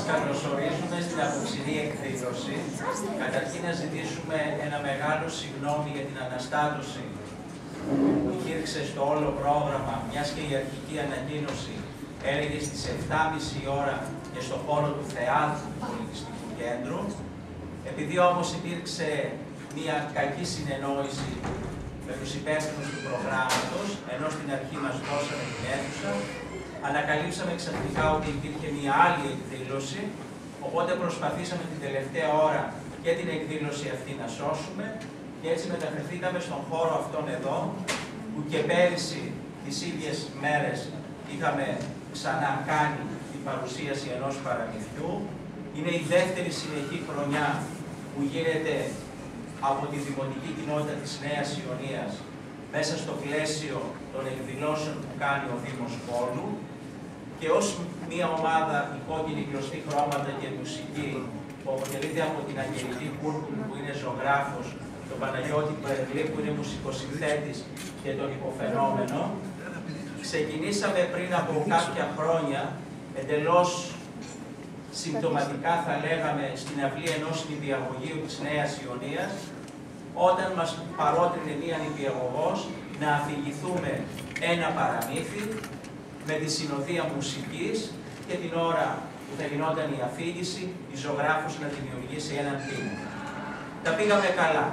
καλωσορίζουμε στην απόψινή εκδήλωση. Καταρχήν να ζητήσουμε ένα μεγάλο συγγνώμη για την αναστάτωση που υπήρξε στο όλο πρόγραμμα, μιας και η αρχική ανακοίνωση έλεγε στις 7.30 ώρα και στο χώρο του Θεάτρου του Πολιτιστικού Κέντρου. Επειδή όμως υπήρξε μια κακή συνεννόηση με τους υπεύθυνους του προγράμματος, ενώ στην αρχή μας δώσαμε την αίθουσα, ανακαλύψαμε ξαφνικά ότι υπήρχε μια άλλη εκδήλωση, οπότε προσπαθήσαμε την τελευταία ώρα και την εκδήλωση αυτή να σώσουμε και έτσι μεταφερθήκαμε στον χώρο αυτόν εδώ, που και πέρυσι τις ίδιες μέρες είχαμε ξανά κάνει την παρουσίαση ενός παραμυθιού. Είναι η δεύτερη συνεχή χρονιά που γίνεται από τη Δημοτική Κοινότητα της Νέας Ιωνίας μέσα στο πλαίσιο των εκδηλώσεων που κάνει ο Δήμος Βόλου και ως μια ομάδα η Κόκκινη Κλωστή Χρώματα και Μουσική που αποτελείται από την Αγγελική Κούρκουλ που είναι ζωγράφος, τον Παναγιώτη Περλή που είναι μουσικοσυνθέτης και τον υποφαινόμενο. Ξεκινήσαμε πριν από κάποια χρόνια, εντελώς συμπτωματικά θα λέγαμε, στην αυλή ενός νηπιαγωγείου της Νέας Ιωνίας, όταν μας παρότρινε μία νηπιαγωγός να αφηγηθούμε ένα παραμύθι με τη συνοδεία μουσικής και την ώρα που θα γινόταν η αφήγηση, η ζωγράφος να δημιουργήσει έναν τίμο. Τα πήγαμε καλά,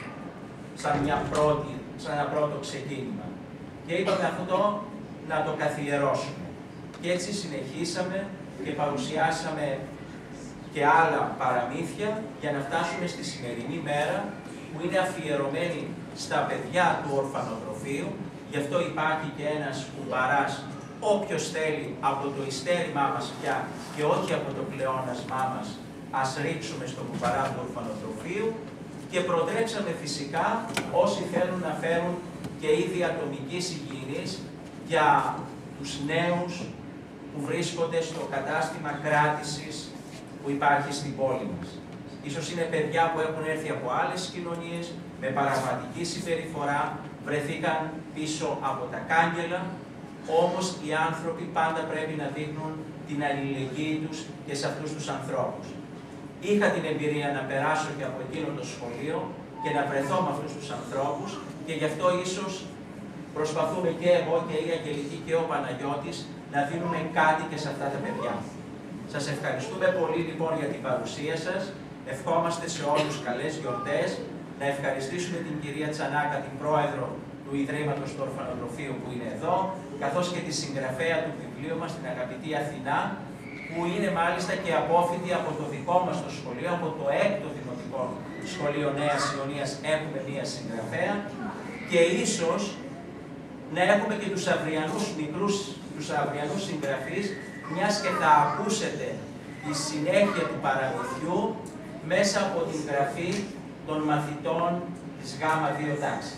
σαν ένα πρώτο ξεκίνημα. Και είπαμε αυτό να το καθιερώσουμε. Και έτσι συνεχίσαμε και παρουσιάσαμε και άλλα παραμύθια για να φτάσουμε στη σημερινή μέρα που είναι αφιερωμένη στα παιδιά του ορφανοτροφείου. Γι' αυτό υπάρχει και ένας κουμπαράς, όποιος θέλει από το ειστέρημά μας πια και όχι από το πλεόνασμά μας, ας ρίξουμε στο κουμπαρά του ορφανοτροφείου και προτρέψαμε φυσικά όσοι θέλουν να φέρουν και είδη ατομικής υγιεινής για τους νέους που βρίσκονται στο κατάστημα κράτησης που υπάρχει στην πόλη μας. Ίσως είναι παιδιά που έχουν έρθει από άλλες κοινωνίες, με παραγματική συμπεριφορά, βρεθήκαν πίσω από τα κάγκελα, όμως οι άνθρωποι πάντα πρέπει να δείχνουν την αλληλεγγύη τους και σε αυτούς τους ανθρώπους. Είχα την εμπειρία να περάσω και από εκείνο το σχολείο και να βρεθώ με αυτούς τους ανθρώπους και γι' αυτό ίσως προσπαθούμε και εγώ και η Αγγελική και ο Παναγιώτης να δίνουμε κάτι και σε αυτά τα παιδιά. Σας ευχαριστούμε πολύ λοιπόν για την παρουσία σας. Ευχόμαστε σε όλους καλές γιορτές. Να ευχαριστήσουμε την κυρία Τσανάκα, την πρόεδρο του Ιδρύματος του Ορφανοτροφείου που είναι εδώ, καθώς και τη συγγραφέα του βιβλίου μας, την αγαπητή Αθηνά, που είναι μάλιστα και απόφοιτη από το δικό μας το σχολείο, από το 6ο Δημοτικό Σχολείο Νέας Ιωνίας έχουμε μία συγγραφέα και ίσως να έχουμε και τους αυριανούς μικρούς, τους αυριανούς συγγραφείς, μιας και θα ακούσετε τη συνέχεια του παραμυθιού μέσα από την γραφή των μαθητών της Γ2 τάξης.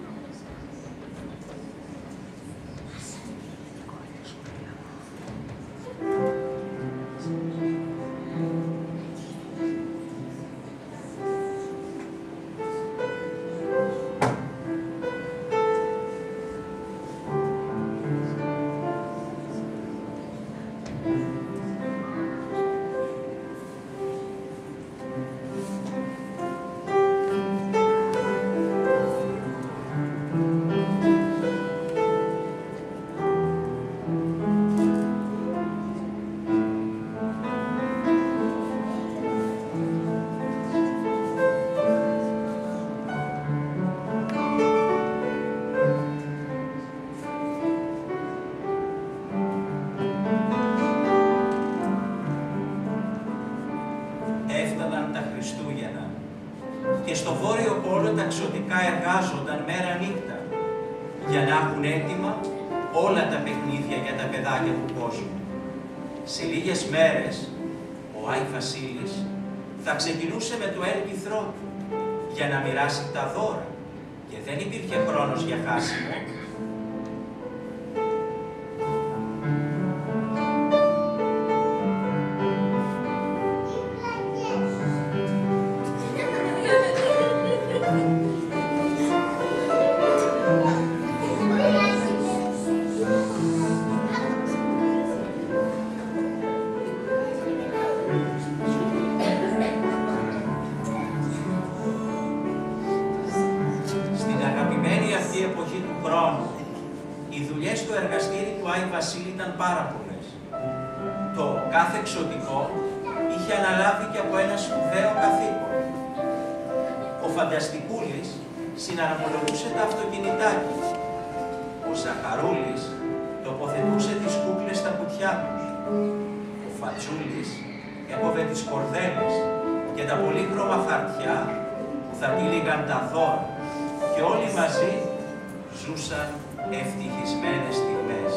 Και στο Βόρειο Πόλο ταξιωτικά εργάζονταν μέρα νύχτα για να έχουν έτοιμα όλα τα παιχνίδια για τα παιδάκια του κόσμου. Σε λίγες μέρες ο Άι Βασίλης θα ξεκινούσε με το έλπιθρό του για να μοιράσει τα δώρα και δεν υπήρχε χρόνος για χάσιμο. Στην αγαπημένη αυτή εποχή του χρόνου, οι δουλειές στο εργαστήρι του Άι Βασίλη ήταν πάρα πολλές. Το κάθε εξωτικό είχε αναλάβει και από ένα σπουδαίο καθήκον. Ο Φανταστικούλης συναρμολογούσε τα αυτοκινητάκια. Ο Ζαχαρούλης τοποθετούσε τις κούκλες στα κουτιά τους. Ο Φατσούλης έκοβε τις κορδέλες και τα πολύχρωμα χαρτιά που θα τύλιγαν τα δώρα και όλοι μαζί ζούσαν ευτυχισμένες στιγμές.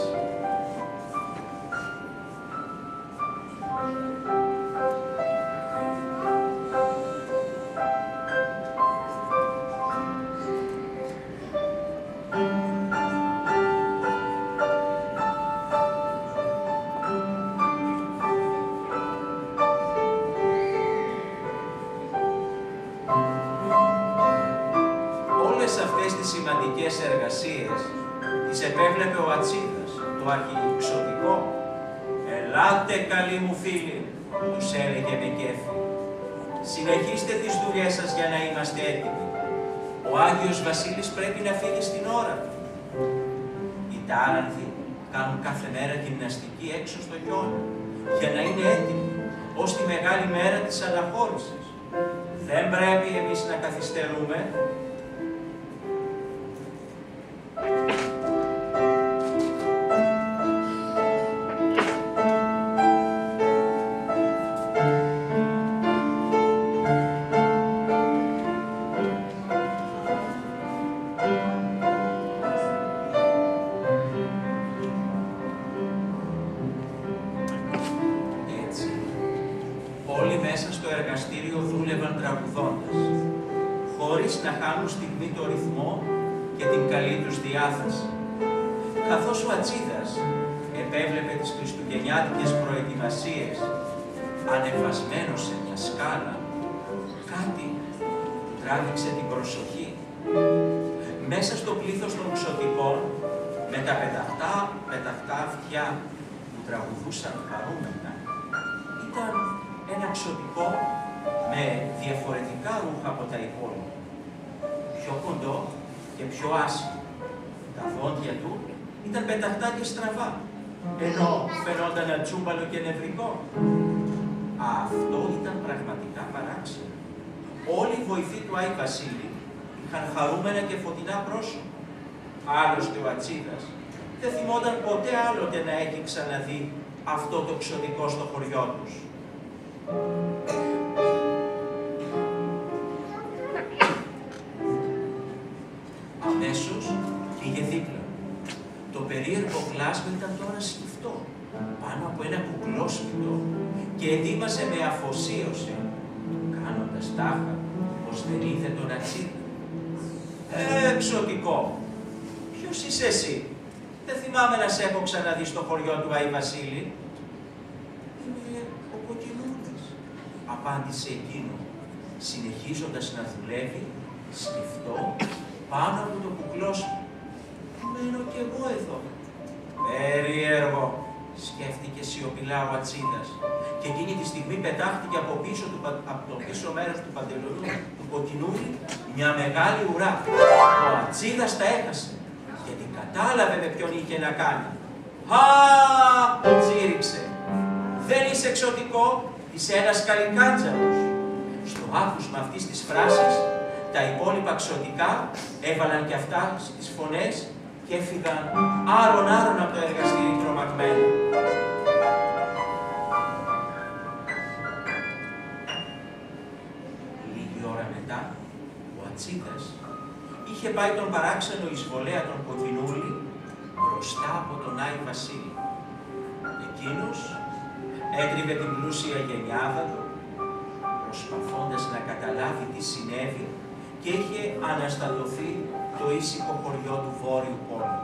Αυτές τις σημαντικές εργασίες τις επέβλεπε ο Ατσίδας, το αρχιεξωτικό. «Ελάτε καλοί μου φίλοι», τους έλεγε με κέφι. «Συνεχίστε τις δουλειές σας για να είμαστε έτοιμοι. Ο Άγιος Βασίλης πρέπει να φύγει στην ώρα του». Οι τάρανθοι κάνουν κάθε μέρα γυμναστική έξω στο χιόνι για να είναι έτοιμοι ως τη μεγάλη μέρα της αναχώρησης. Δεν πρέπει εμείς να καθυστερούμε. Όλοι μέσα στο εργαστήριο δούλευαν τραγουδώντας, χωρίς να χάνουν στιγμή το ρυθμό και την καλή τους διάθεση. Καθώς ο Ατσίδας επέβλεπε τις χριστουγεννιάτικες προετοιμασίες, ανεβασμένος σε μια σκάλα, κάτι του τράβηξε την προσοχή. Μέσα στο πλήθος των ξωτικών, με τα πεταχτά αυτιά που τραγουδούσαν χαρούμενα, ήταν ένα ξωτικό με διαφορετικά ρούχα από τα υπόλοιπα. Πιο κοντό και πιο άσχημο. Τα δόντια του ήταν πεταχτά και στραβά, ενώ φαινόταν ατσούμπαλο και νευρικό. Αυτό ήταν πραγματικά παράξενο. Όλοι οι βοηθοί του Άι Βασίλη είχαν χαρούμενα και φωτεινά πρόσωπα. Άλλωστε ο Ατσίδας δεν θυμόταν ποτέ άλλοτε να έχει ξαναδεί αυτό το ξωτικό στο χωριό τους. Αμέσως πήγε δίπλα. Το περίεργο κλάσμα ήταν τώρα σκυφτό, πάνω από ένα κουκλόσπιτο και ετοίμασε με αφοσίωση, κάνοντας τάχα πως δεν είδε τον Ατσίδα. Εξωτικό, ποιος είσαι εσύ? Δεν θυμάμαι να σε έχω ξαναδεί στο χωριό του Άι Βασίλη. Είμαι ο Κοκκινούδης, απάντησε εκείνο, συνεχίζοντας να δουλεύει, σκυφτό, πάνω από το κουκλόσπιτο. Μένω κι εγώ εδώ. Περίεργο, σκέφτηκε σιωπηλά ο Ατσίδας, και εκείνη τη στιγμή πετάχτηκε από το πίσω μέρος του παντελονιού του Κοκκινούδη μια μεγάλη ουρά. Ο Ατσίδας τα έχασε, γιατί κατάλαβε με ποιον είχε να κάνει. «Α!» τσίριξε. «Δεν είσαι εξωτικό, είσαι ένας καλικάντζαρος». Στο άκουσμα αυτής της φράσης, τα υπόλοιπα ξωτικά έβαλαν και αυτά στις φωνές και έφυγαν άρον-άρον από το εργαστήρι τρομαγμένα. Λίγη ώρα μετά, ο Ατσίδας είχε πάει τον παράξενο εισβολέα τον Κοκκινούλη μπροστά από τον Άι Βασίλη. Εκείνος έτριβε την πλούσια γενιάδα του, προσπαθώντας να καταλάβει τι συνέβη, και είχε αναστατωθεί το ήσυχο χωριό του Βόρειου Πόλου.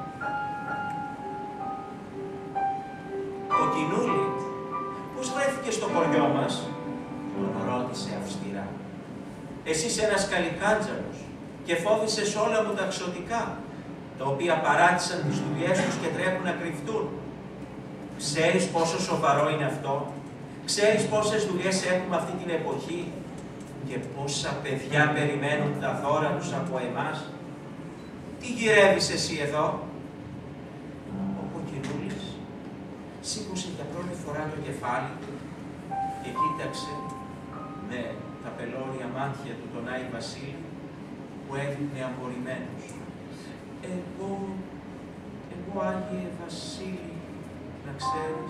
«Κοκκινούλη, πώς βρέθηκες στο χωριό μας?» τον ρώτησε αυστηρά. «Εσύ είσαι ένας καλικάντζαρος και φόβησες όλα μου τα ξωτικά, τα οποία παράτησαν τις δουλειές τους και τρέχουν να κρυφτούν. Ξέρεις πόσο σοβαρό είναι αυτό? Ξέρεις πόσες δουλειές έχουμε αυτή την εποχή και πόσα παιδιά περιμένουν τα δώρα τους από εμάς. Τι γυρεύεις εσύ εδώ? Ο Κοκκινούλης σήκωσε για πρώτη φορά το κεφάλι και κοίταξε με τα πελώρια μάτια του τον Άη Βασίλη που έδειχνε απορριμμένος. Εγώ Άγιε Βασίλη, να ξέρεις,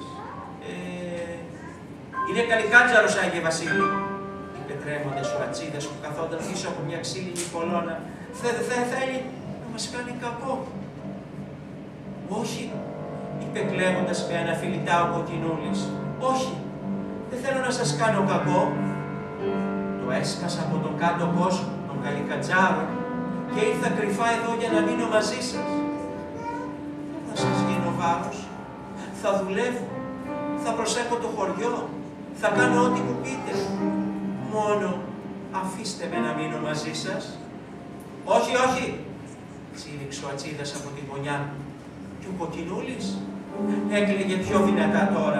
είναι καλικάντζαρος Άγιε Βασίλη, είπε τρέμοντας ο Ατσίδας που καθόταν πίσω από μια ξύλινη κολόνα. Θέλει να μας κάνει κακό. Όχι, είπε κλαίγοντας με αναφιλητά ο Κοκκινούλης. Όχι, δεν θέλω να σας κάνω κακό. Το έσκασα από τον κάτω κόσμο, τον καλικαντζάρο, και ήρθα κρυφά εδώ για να μείνω μαζί σας. Δεν θα σας γίνω βάρος. Θα δουλεύω, θα προσέχω το χωριό, θα κάνω ό,τι μου πείτε. Μόνο αφήστε με να μείνω μαζί σας. Όχι, όχι, τσίριξε ο Ατσίδας από την γωνιά του. Και ο Κοκκινούλης έκλαιγε πιο δυνατά τώρα.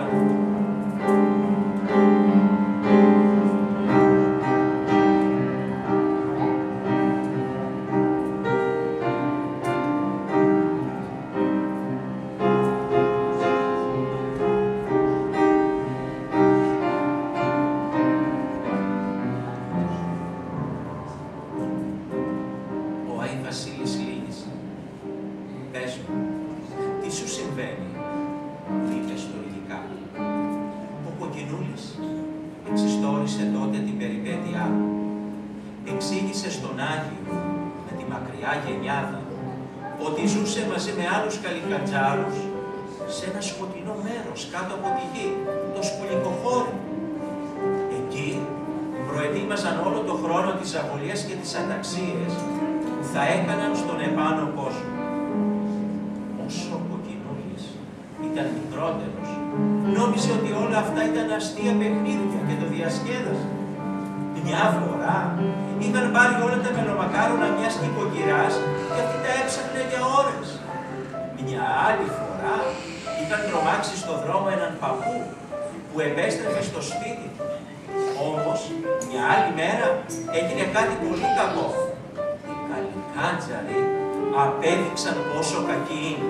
Εξήγησε στον Άγιο, με τη μακριά γενιάδα, ότι ζούσε μαζί με άλλους καλικαντζάρους σε ένα σκοτεινό μέρος κάτω από τη γη, το Σκουλικοχώρι. Εκεί προετοίμαζαν όλο το χρόνο τις αβολίες και τις αταξίες που θα έκαναν στον επάνω κόσμο. Όσο ο Κοκκινούλης ήταν μικρότερος, νόμιζε ότι όλα αυτά ήταν αστεία παιχνίδια και το διασκέδασε. Μια φορά είχαν πάρει όλα τα μελομακάρονα μιας νοικοκυράς και αυτή τα έψαχνε για ώρες. Μια άλλη φορά είχαν τρομάξει στο δρόμο έναν παππού που επέστρεφε στο σπίτι. Όμως, μια άλλη μέρα έγινε κάτι πολύ κακό. Οι καλικάντζαροι απέδειξαν πόσο κακοί είναι.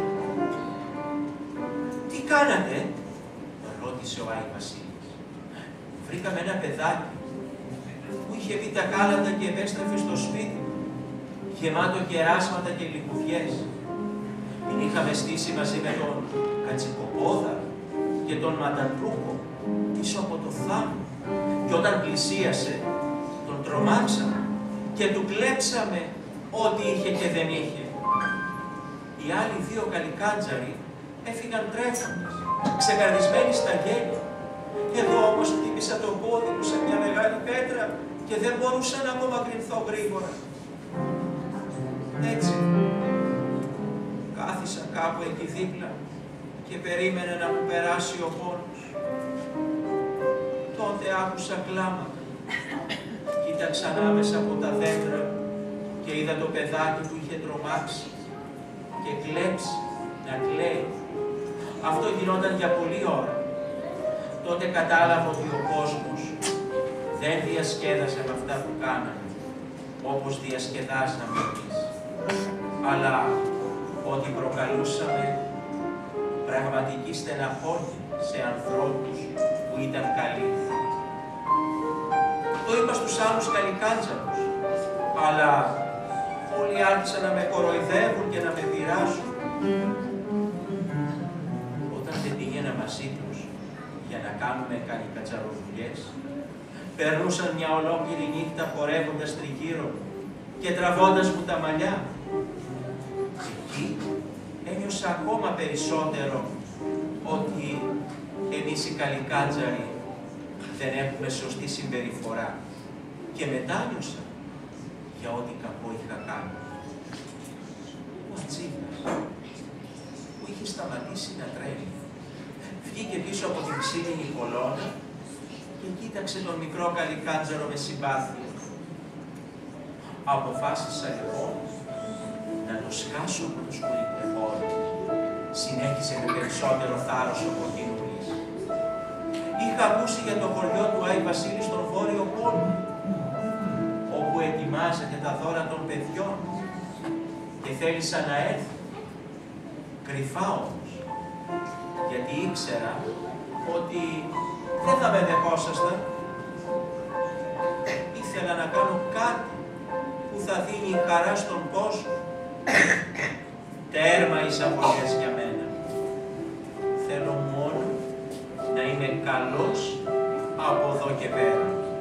«Τι κάνατε?» ρώτησε ο Άη Βασίλης. «Βρήκαμε ένα παιδάκι που είχε βγει τα κάλατα και επέστρεφε στο σπίτι, γεμάτο κεράσματα και λιχουδιές. Την είχαμε στήσει μαζί με τον Κατσικοπόδαρο και τον Μαντατρούκο πίσω από το θάμνο και όταν πλησίασε τον τρομάξαμε και του κλέψαμε ό,τι είχε και δεν είχε. Οι άλλοι δύο καλικάντζαροι έφυγαν τρέχοντας, ξεκαρδισμένοι στα γέλια. Εγώ όμως χτύπησα το πόδι μου σε μια μεγάλη πέτρα και δεν μπορούσα να απομακρυνθώ γρήγορα. Έτσι, κάθισα κάπου εκεί δίπλα και περίμενε να μου περάσει ο πόνος. Τότε άκουσα κλάματα. Κοίταξα ανάμεσα από τα δέντρα και είδα το παιδάκι που είχε τρομάξει και κλέψει να κλαίει. Αυτό γινόταν για πολλή ώρα. Τότε κατάλαβα ότι ο κόσμος δεν διασκέδασε με αυτά που κάναμε, όπως διασκεδάσαμε εμείς, αλλά ότι προκαλούσαμε πραγματική στεναχώρια σε ανθρώπους που ήταν καλοί. Το είπα στους άλλους καλικάντζαρους, αλλά όλοι άρχισαν να με κοροϊδεύουν και να με πειράζουν. Όταν δεν πήγαινα μαζί τους για να κάνουμε καλικαντζαροδουλειές, περνούσαν μια ολόκληρη νύχτα χορεύοντας τριγύρω και τραβώντας μου τα μαλλιά. Εκεί ένιωσα ακόμα περισσότερο ότι εμείς οι καλικάντζαροι δεν έχουμε σωστή συμπεριφορά και μετάνιωσα για ό,τι κακό είχα κάνει. Ο Ατσίδας, που είχε σταματήσει να τρέμει, βγήκε πίσω από την ξύλινη κολόνα και κοίταξε τον μικρό καλικάντζαρο με συμπάθεια. Αποφάσισα λοιπόν να το σκάσω από το σκουλικοχώρι. Συνέχισε με περισσότερο θάρρος ο Κοκκινούλης. είχα ακούσει για το χωριό του Άι Βασίλη στον Βόρειο Πόλο, όπου ετοιμάζεται τα δώρα των παιδιών και θέλησα να έρθω. Κρυφά όμως, γιατί ήξερα ότι δεν θα με δεχόσασταν. Ήθελα να κάνω κάτι που θα δίνει χαρά στον κόσμο. Τέρμα οι εισαγωγές για μένα. Θέλω μόνο να είμαι καλός από εδώ και πέρα.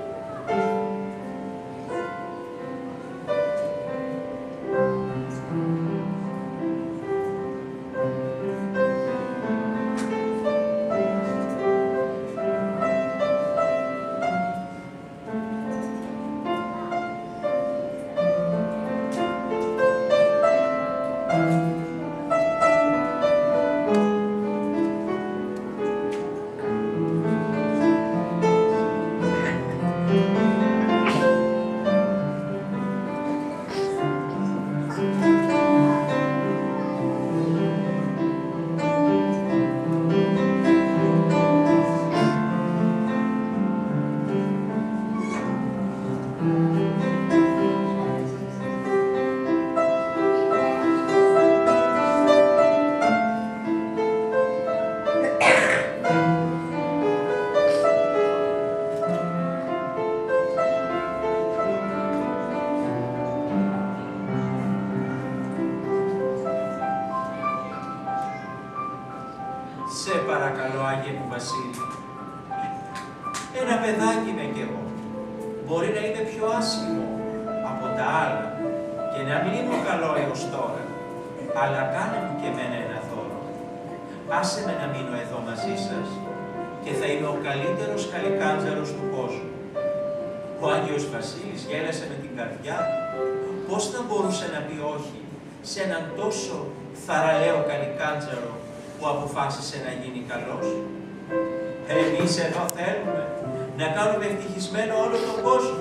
Σε παρακαλώ, Άγιε μου Βασίλη, ένα παιδάκι είμαι κι εγώ. Μπορεί να είναι πιο άσχημο από τα άλλα και να μην είμαι καλό έως τώρα, αλλά κάνε μου και εμένα ένα δώρο. Άσε με να μείνω εδώ μαζί σας και θα είμαι ο καλύτερος καλικάντζαρος του κόσμου. Ο Άγιος Βασίλης γέλασε με την καρδιά. Πώς θα μπορούσε να πει όχι σε έναν τόσο θαραλέο καλικάντζαρο που αποφάσισε να γίνει καλός? Εμείς εδώ θέλουμε να κάνουμε ευτυχισμένο όλο τον κόσμο.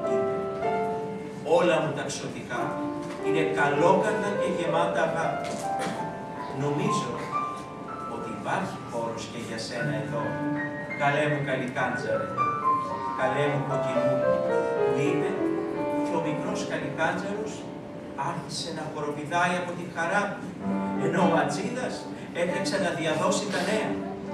Όλα μου τα ξωτικά είναι καλόκαρδα και γεμάτα αγάπη. Νομίζω ότι υπάρχει χώρος και για σένα εδώ, καλέ μου καλικάντζαρε, καλέ μου κοκκινούλη, που είπε και ο μικρός καλικάντζαρος άρχισε να χοροπηδάει από τη χαρά του, ενώ ο Ατζίδας έτρεξε να διαδώσει τα νέα.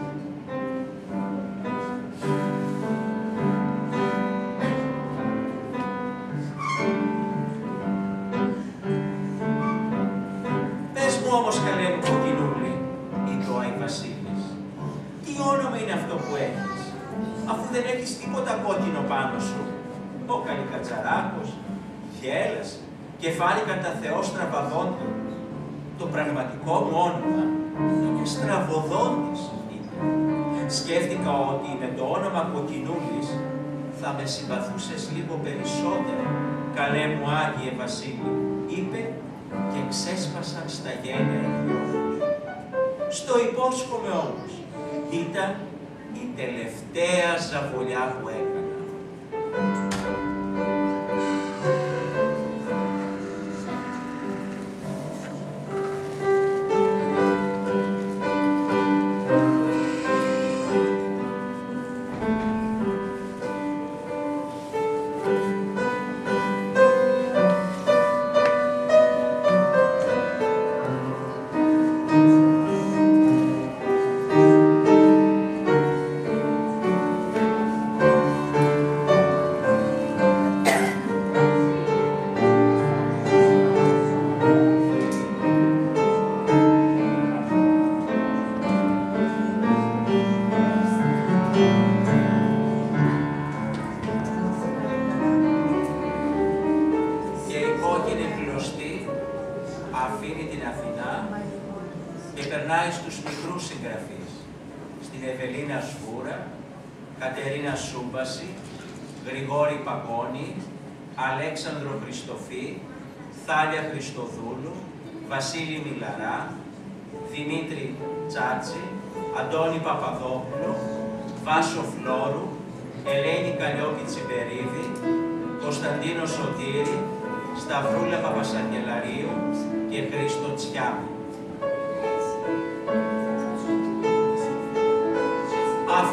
Πες μου όμως, καλέ μου κοκκινούλη, είπε ο Άι Βασίλης, τι όνομα είναι αυτό που έχεις, αφού δεν έχεις τίποτα κόκκινο πάνω σου? Ο καλικατζαράκος γέλασε και φάνηκε κατά Θεός στραβαδόντων. Το πραγματικό μου όνομα είναι Στραβοδόντης, είπε. Σκέφτηκα ότι με το όνομα Κοκκινούλης θα με συμπαθούσες λίγο περισσότερο, καλέ μου Άγιε Βασίλη, είπε και ξέσπασαν στα γέλια οι δυο τους. Στο υπόσχομαι όμως, ήταν η τελευταία ζαβολιά που έκανα. Αφήνει την Αθηνά και περνάει στους μικρούς συγγραφείς, στην Ευελίνα Σβούρα, Κατερίνα Σούμπαση, Γρηγόρη Παγώνη, Αλέξανδρο Χριστοφή, Θάλια Χριστοδούλου, Βασίλη Μιλαρά, Δημήτρη Τσάτσι, Αντώνη Παπαδόπουλο, Βάσο Φλόρου, Ελένη Καλλιόπη Τσιμπερίδη, Κωνσταντίνο Σωτήρη, Σταυρούλα Παπασαγγελαρίου και Χρήστο Τσιάμι. Αφού ο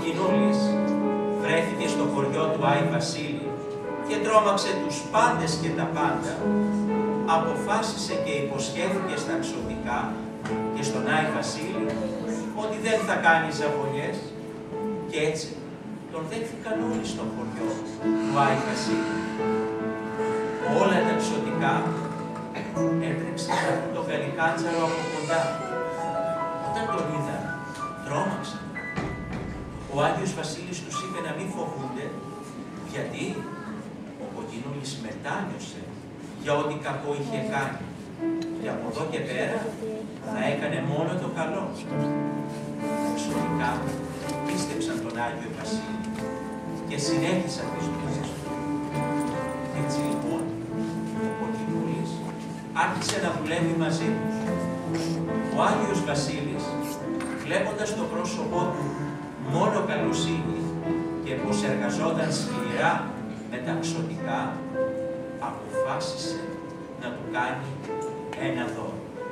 Κοκκινούλης βρέθηκε στο χωριό του Άι Βασίλη και τρόμαξε τους πάντες και τα πάντα, αποφάσισε και υποσχέθηκε στα ξωτικά και στον Άι Βασίλη ότι δεν θα κάνει ζαβολιές, και έτσι τον δέχθηκαν όλοι στο χωριό του Άι Βασίλη. Όλα τα ξωτικά έτρεξαν να δουν τον Καλικάντζαρο από κοντά. Όταν τον είδαν, τρόμαξαν. Ο Άγιος Βασίλης τους είπε να μην φοβούνται, γιατί ο Κοκκινούλης μετάνιωσε για ό,τι κακό είχε κάνει. Και από εδώ και πέρα θα έκανε μόνο το καλό. Τα ξωτικά πίστεψαν τον Άγιο Βασίλη και συνέχισαν τις δουλειές του. Έτσι λοιπόν, ο Κοκκινούλης άρχισε να δουλεύει μαζί τους. Ο Άγιος Βασίλης, βλέποντας το πρόσωπό του μόνο καλοσύνη και πως εργαζόταν σκληρά με τα ξωτικά, αποφάσισε να του κάνει ένα δώρο.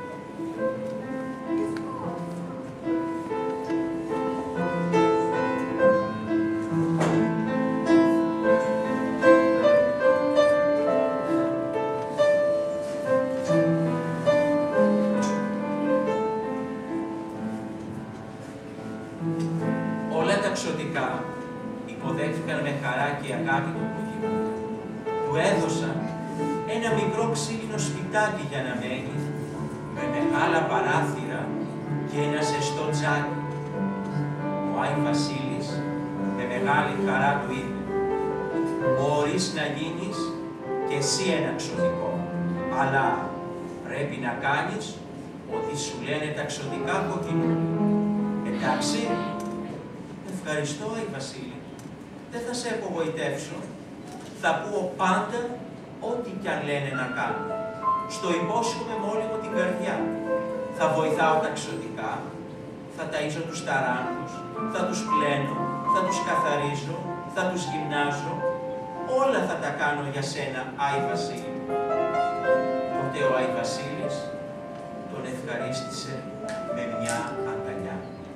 Όλα τα ξωτικά υποδέχτηκαν με χαρά και αγάπη τον Κοκκινούλη. Του έδωσαν ένα μικρό ξύλινο σπιτάκι για να μένει, με μεγάλα παράθυρα και ένα ζεστό τζάκι. Ο Άι Βασίλης με μεγάλη χαρά του είπε: «Μπορείς να γίνεις και εσύ ένα ξωτικό, αλλά πρέπει να κάνεις ό,τι σου λένε τα ξωτικά, Κοκκινούλη. Εντάξει?» «Ευχαριστώ, Άι Βασίλη. Δεν θα σε απογοητεύσω. Θα πω πάντα ό,τι κι αν λένε να κάνω. Στο υπόσχομαι με όλη μου την καρδιά. Θα βοηθάω τα ξωτικά, θα ταΐζω τους ταράνδους, θα τους πλένω, θα τους καθαρίζω, θα τους γυμνάζω. Όλα θα τα κάνω για σένα, Άι Βασίλη». Τότε ο Άι Βασίλης τον ευχαρίστησε με μια αγκαλιά.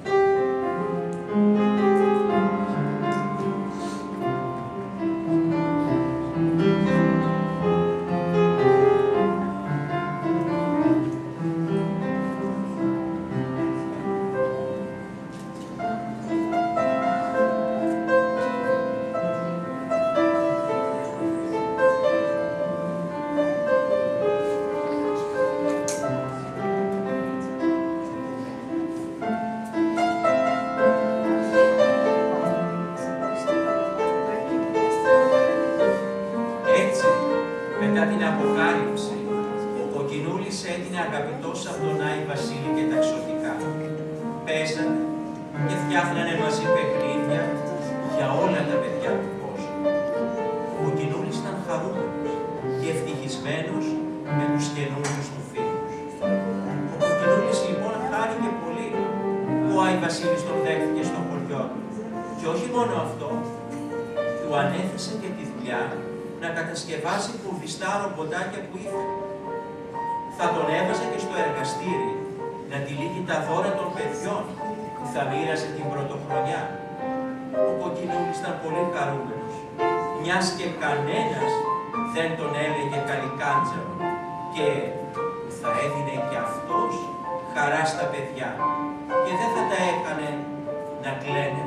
Μετά την αποκάλυψη, ο Κοκκινούλης έγινε αγαπητός από τον Άι Βασίλη και τα ξωτικά. Παίζανε και φτιάχνανε μαζί παιχνίδια για όλα τα παιδιά του κόσμου. Ο Κοκκινούλης ήταν χαρούμενος και ευτυχισμένος με τους καινούριους του φίλους. Ο Κοκκινούλης λοιπόν χάρηκε πολύ που ο Άι Βασίλης τον δέχτηκε στο χωριό του. Και όχι μόνο αυτό, του ανέθεσε και τη δουλειά να κατασκευάσει κουρδιστά ρομποτάκια που ήθελε. Θα τον έβαζε και στο εργαστήρι να τυλίγει τα δώρα των παιδιών που θα μοίραζε την πρωτοχρονιά. Ο Κοκκινούλης ήταν πολύ χαρούμενος, μιας και κανένας δεν τον έλεγε Καλικάντζαρο και θα έδινε και αυτός χαρά στα παιδιά και δεν θα τα έκανε να κλαίνε.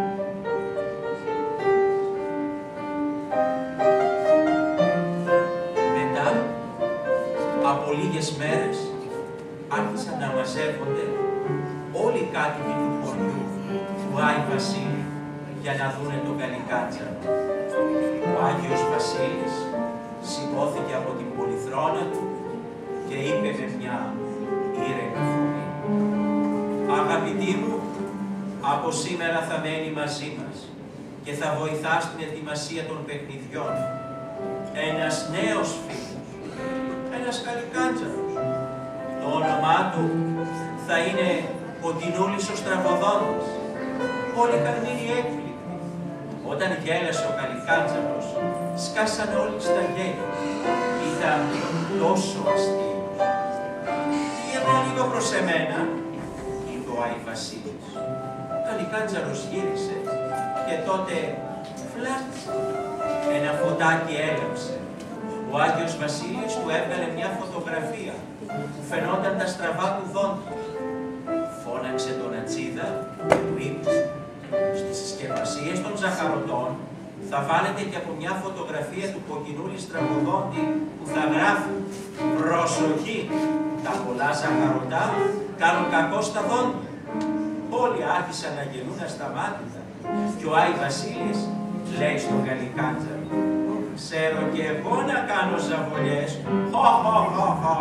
Από λίγες μέρες άρχισαν να μαζεύονται όλοι οι κάτοικοι του χωριού του Άι Βασίλη για να δούνε τον Καλικάντζαρο. Ο Άγιος Βασίλης σηκώθηκε από την πολυθρόνα του και είπε με μια ήρεμη φωνή: «Αγαπητοί μου, από σήμερα θα μένει μαζί μας και θα βοηθά στην ετοιμασία των παιχνιδιών ένας νέος φίλος, ένας Καλικάντζαρος. Το όνομά του θα είναι Κοκκινούλης ο Στραβοδόντας». Όλοι είχαν μείνει έκπληκτοι. Όταν γέλασε ο Καλικάντζαρος, σκάσανε όλοι στα γέλια. Ήταν τόσο αστείος. «Πήγαινε λίγο προς εμένα», είπε ο Άι Βασίλης. Ο Καλικάντζαρος γύρισε Και τότε, φλατ, ένα φωτάκι έλαμψε. Ο Άγιος Βασίλης του έβγαλε μια φωτογραφία που φαινόταν τα στραβά του δόντια. Φώναξε τον Ατσίδα και του είπε: στις συσκευασίες των ζαχαρωτών θα βάλετε και από μια φωτογραφία του κοκκινούλη στραβοδόντη που θα γράφει «Προσοχή, τα πολλά ζαχαρωτά κάνουν κακό στα δόντια». Όλοι άρχισαν να γελούν ασταμάτητα και ο Άι Βασίλης λέει στον Γαλικάντζαρο: «Ξέρω και εγώ να κάνω ζαβολιές, χω χω χω χω».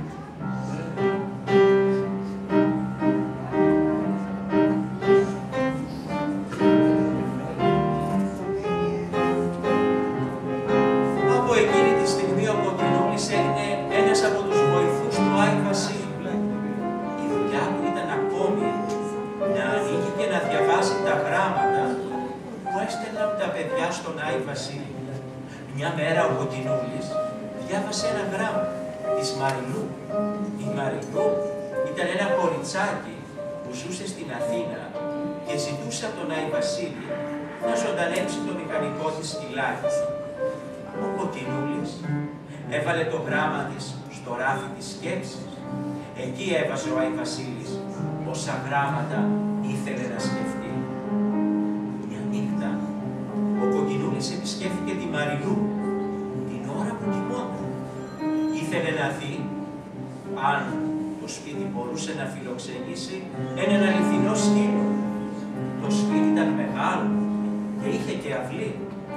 Στον Άι Βασίλη. Μια μέρα ο Κοκκινούλης διάβασε ένα γράμμα της Μαριλού. Η Μαριλού ήταν ένα κοριτσάκι που ζούσε στην Αθήνα και ζητούσε από τον Άι Βασίλη να ζωντανέψει το μηχανικό της σκυλάκι. Ο Κοκκινούλης έβαλε το γράμμα της στο ράφι της σκέψης. Εκεί έβαζε ο Άι Βασίλης όσα γράμματα ήθελε να σκεφτεί. Μια νύχτα ο Κοκκινούλης επισκέφθηκε τη Μαριλού την ώρα που κοιμόταν. Ήθελε να δει αν το σπίτι μπορούσε να φιλοξενήσει έναν αληθινό σκύλο. Το σπίτι ήταν μεγάλο και είχε και αυλή.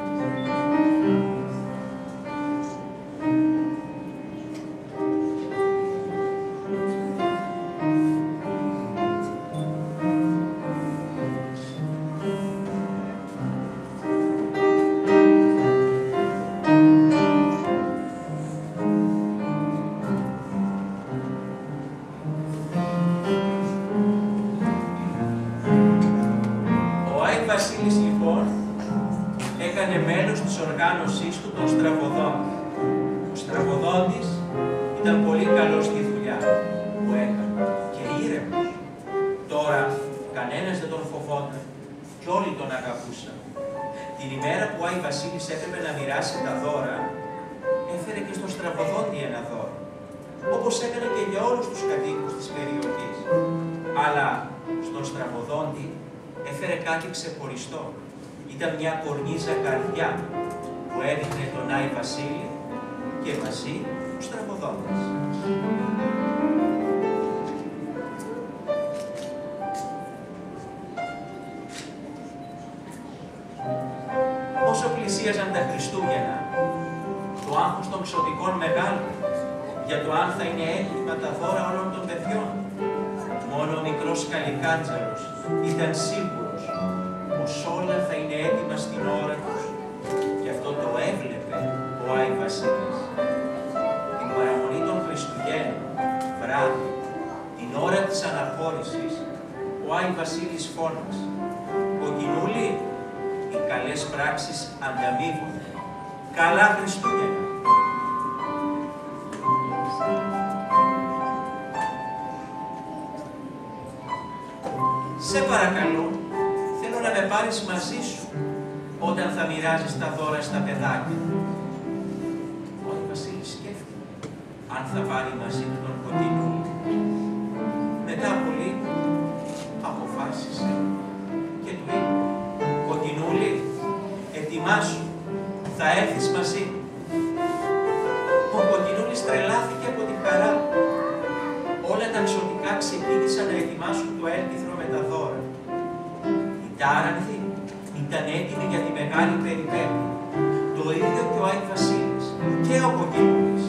Τον στραβοδόντη. Ο στραβοδόντης ήταν πολύ καλός στη δουλειά που έκανε και ήρεμος. Τώρα κανένας δεν τον φοβόταν και όλοι τον αγαπούσαν. Την ημέρα που ο Άι Βασίλης έπρεπε να μοιράσει τα δώρα, έφερε και στον στραβοδόντη ένα δώρο, όπως έκανε και για όλους τους κατοίκους της περιοχής. Αλλά στον στραβοδόντη έφερε κάτι ξεχωριστό. Ήταν μια κορνίζα καρδιά που έδειχνε τον Άι Βασίλη και μαζί ο στραβοδόντης. Όσο πλησίαζαν τα Χριστούγεννα, το άγχος των ξωτικών μεγάλο για το αν θα είναι έτοιμα τα δώρα όλων των παιδιών. Μόνο ο μικρός Γαλικάντζαρος ήταν σίγουρος πως όλα θα είναι έτοιμα στην ώρα τους. Γι' αυτό το έβλεπε ο Άι Βασίλης. Την παραμονή των Χριστουγέννων, βράδυ, την ώρα της αναχώρησης, ο Άι Βασίλης φώναξε: «Κοκκινούλη, οι καλές πράξεις ανταμείβονται. Καλά Χριστούγεννα». «Σε παρακαλώ, θέλω να με πάρεις μαζί σου όταν θα μοιράζεις τα δώρα στα παιδάκια». Ο Άι Βασίλης σκέφτηκε αν θα πάρει μαζί του τον Κοκκινούλη. Μετά από λίγο αποφάσισε και του είπε: «Κοκκινούλη, ετοιμάσου, θα έρθεις μαζί μου». Ο Κοκκινούλης τρελάθηκε από την χαρά. Όλα τα ξωτικά ξεκίνησαν να ετοιμάσουν το έλκυθρο με τα δώρα. Οι τάρανθοι ήταν έτοιμοι για τη μεγάλη περιπέτεια. Το ίδιο και ο Άι Βασίλης και ο Κοκκινούλης.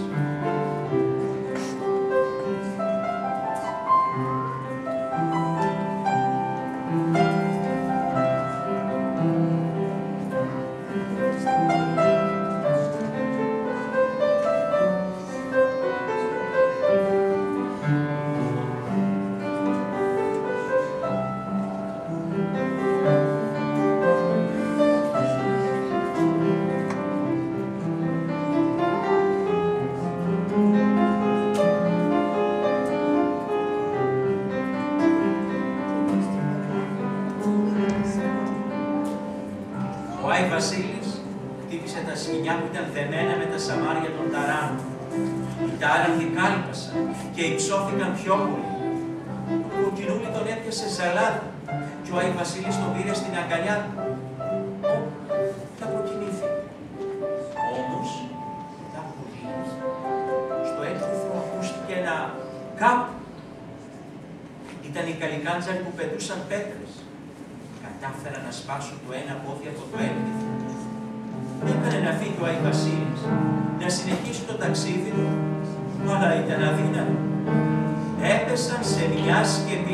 χτύπησε τα σκοινιά που ήταν δεμένα με τα σαμάρια των ταράνων. Οι τάραχοι κάλπασαν και υψώθηκαν πιο πολύ. Ο Κοκκινούλη τον έπιασε ζαλάδα και ο Άι Βασίλης τον πήρε στην αγκαλιά του. Και αποκοιμήθηκε. Όμως, μετά από λίγο, στο έκρηθρο ακούστηκε ένα κάπου. Ήταν οι καλικάντζαροι που πετούσαν πέτρες. Κατάφεραν να σπάσουν το ένα πόδι από το έκρηθρο. Έκανε να φύγει ο Άι Βασίλης, να συνεχίσει το ταξίδι του, αλλά ήταν αδύνατο. Έπεσαν σε μια σκεπή.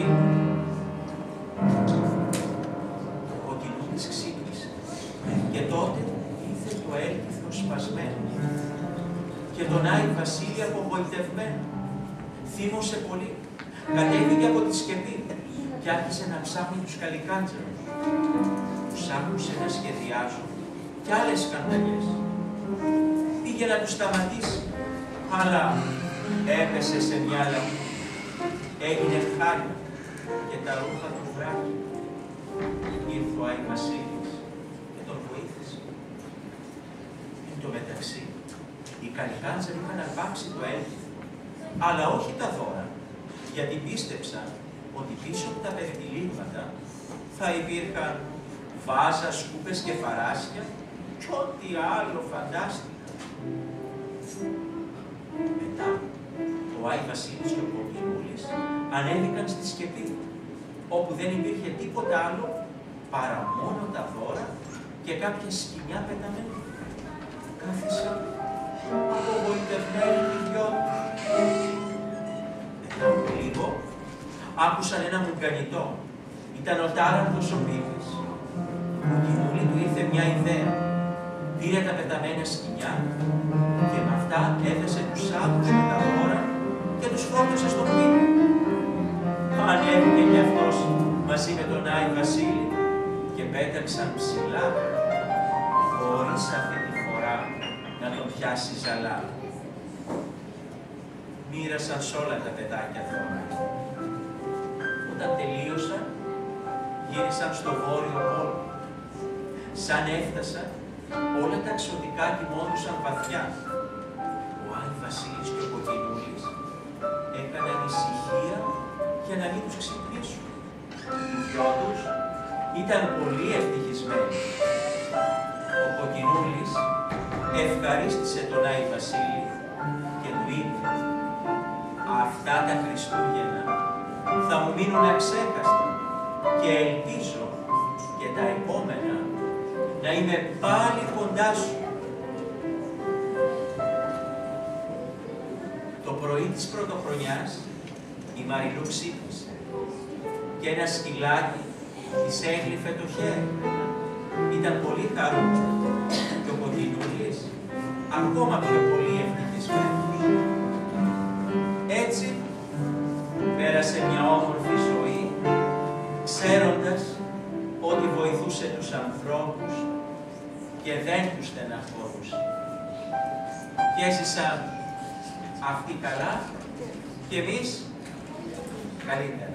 Ο Κοκκινούλης ξύπνησε και τότε ήρθε το έλκυθρο σπασμένο και τον Άι Βασίλη απογοητευμένο. Θύμωσε πολύ. Κατέβηκε από τη σκεπή και άρχισε να ψάχνει τους καλικάντζαρους. Τους άκουσε να σχεδιάζουν κι άλλες σκανδαλιές. Πήγε να τους σταματήσει, αλλά έπεσε σε μια λαγή. Έγινε χάλια και τα ρούχα του βράχη. Ήρθε ο Άι Βασίλης και τον βοήθησε. Εν τω μεταξύ, οι καλικάντζαροι είχαν αρπάξει το έλκυθρο, αλλά όχι τα δώρα, γιατί πίστεψαν ότι πίσω από τα περιτυλίγματα θα υπήρχαν βάζα, σκούπες και φαράσια κι ό,τι άλλο φαντάστηκαν. Μετά, ο Άι Βασίλης και ο Κοκκινούλης ανέβηκαν στη σκεπή, όπου δεν υπήρχε τίποτα άλλο παρά μόνο τα δώρα και κάποια σκοινιά πεταμένα. Κάθισαν απογοητευμένοι οι δυο. Μετά από λίγο, άκουσαν ένα μουγκανιτό. Ήταν ο τάραντος ο Πύλης. Ο Κοκκινούλη του ήρθε μια ιδέα. Πήρε τα πεταμένα σκοινιά και με αυτά έδεσε τους άκους με τα δώρα και τους φόρτωσε στον Πύλη. Ανέβηκε κι αυτός μαζί με τον Άι Βασίλη και πέταξαν ψηλά, χωρίς αυτή τη φορά να τον πιάσει ζαλά. Μοίρασαν σ' όλα τα παιδάκια δώρα. Όταν τελείωσαν, γύρισαν στο βόρειο πόλο. Σαν έφτασαν, όλα τα εξωτικά κοιμώντουσαν βαθιά. Ο Άι Βασίλης και ο Κοκκινούλης έκαναν ησυχία για να μην τους ξυπνήσουν. Οι δυο τους ήταν πολύ ευτυχισμένοι. Ο Κοκκινούλης ευχαρίστησε τον Άι Βασίλη και του είπε: «Αυτά τα Χριστούγεννα θα μου μείνουν αξέχαστα και ελπίζω και τα επόμενα να είμαι πάλι κοντά σου». Το πρωί της πρωτοχρονιάς η Μαριλού ξύπνησε και ένα σκυλάκι της έγλυφε το χέρι. Ήταν πολύ χαρούμενο και ο Κοκκινούλης ακόμα πιο πολύ ευτυχισμένος. Έτσι πέρασε μια όμορφη ζωή, ξέροντας ότι βοηθούσε τους ανθρώπους και δεν τους στεναχωρούσε. Και έζησαν αυτοί καλά και εμείς καλύτερα.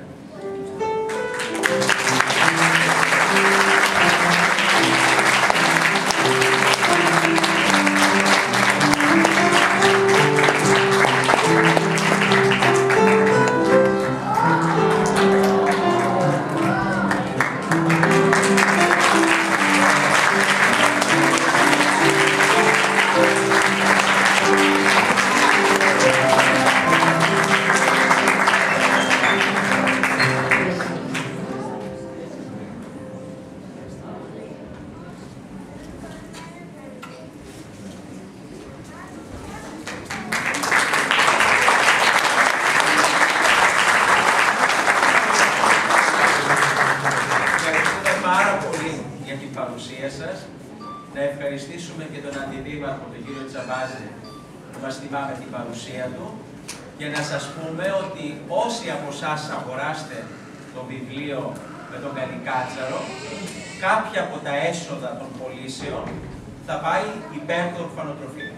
Να ευχαριστήσουμε και τον Αντιδήμαρχο, τον κύριο Τσαμπάζη, που μας θυμάμαι την παρουσία του, και να σας πούμε ότι όσοι από εσάς αγοράστε το βιβλίο με τον Καλικάτσαρο, κάποια από τα έσοδα των πωλήσεων θα πάει υπέρ του ορφανοτροφείου.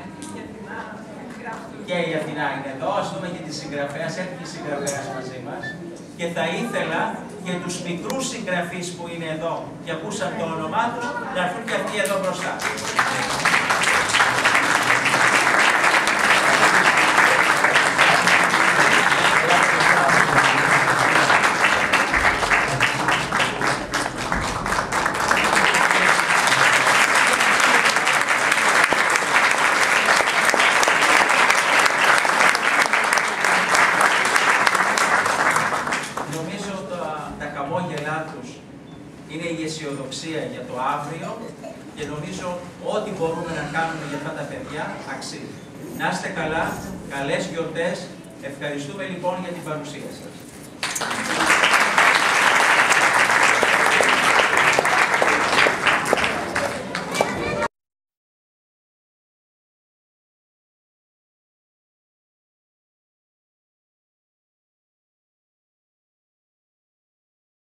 Και η Αθηνά είναι εδώ, ας δούμε και τη συγγραφέα, έρχεται η συγγραφέας μαζί μας, και θα ήθελα και τους μικρούς συγγραφείς που είναι εδώ και ακούσαν το όνομά τους, να έρθουν και αυτοί εδώ μπροστά. Είναι η αισιοδοξία για το αύριο και νομίζω ό,τι μπορούμε να κάνουμε για αυτά τα παιδιά αξίζει. Να είστε καλά, καλές γιορτές. Ευχαριστούμε λοιπόν για την παρουσία σας.